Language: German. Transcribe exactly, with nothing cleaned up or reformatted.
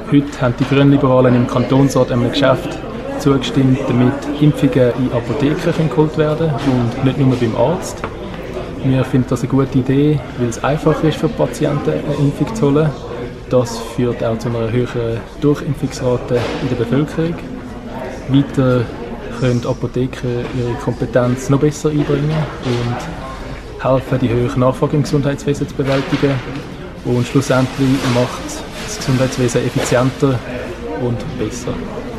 Heute haben die Grünliberalen im Kantonsrat einem Geschäft zugestimmt, damit Impfungen in Apotheken geholt werden und nicht nur beim Arzt. Wir finden das eine gute Idee, weil es einfacher ist für Patienten, eine Impfung zu holen. Das führt auch zu einer höheren Durchimpfungsrate in der Bevölkerung. Weiter können Apotheker ihre Kompetenz noch besser einbringen und helfen, die hohe Nachfrage im Gesundheitswesen zu bewältigen. Und schlussendlich macht das Gesundheitswesen effizienter und besser.